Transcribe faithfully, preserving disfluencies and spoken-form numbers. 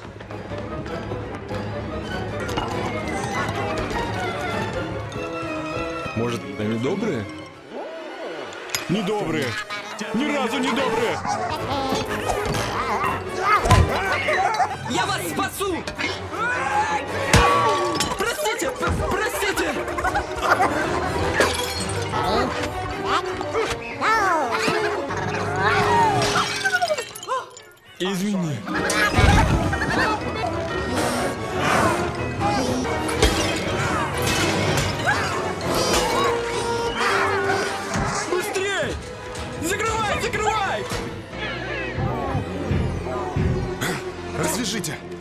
Может, они добрые? Недобрые! Ни разу не добрые! Я вас спасу! Простите! Простите! Извини. Быстрей! Закрывай, закрывай! Развяжите!